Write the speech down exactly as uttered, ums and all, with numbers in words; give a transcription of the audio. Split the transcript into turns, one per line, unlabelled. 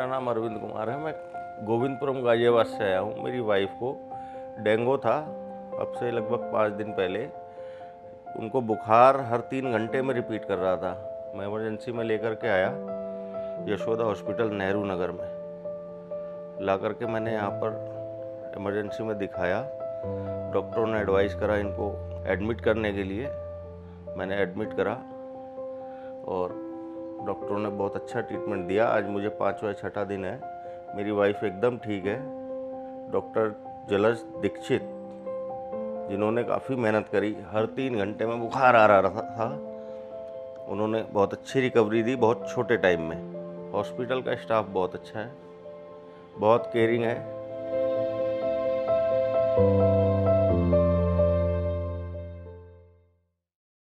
मेरा नाम अरविंद कुमार है। मैं गोविंदपुरम गाजियाबाद से आया हूँ। मेरी वाइफ को डेंगू था अब से लगभग पाँच दिन पहले। उनको बुखार हर तीन घंटे में रिपीट कर रहा था। मैं इमरजेंसी में लेकर के आया यशोदा हॉस्पिटल नेहरू नगर में। ला करके मैंने यहाँ पर इमरजेंसी में दिखाया। डॉक्टरों ने एडवाइस करा इनको एडमिट करने के लिए। मैंने एडमिट करा और डॉक्टरों ने बहुत अच्छा ट्रीटमेंट दिया। आज मुझे पाँचवा छठा दिन है। मेरी वाइफ एकदम ठीक है। डॉक्टर जलज दीक्षित, जिन्होंने काफ़ी मेहनत करी, हर तीन घंटे में बुखार आ रहा था, उन्होंने बहुत अच्छी रिकवरी दी बहुत छोटे टाइम में। हॉस्पिटल का स्टाफ बहुत अच्छा है, बहुत केयरिंग है।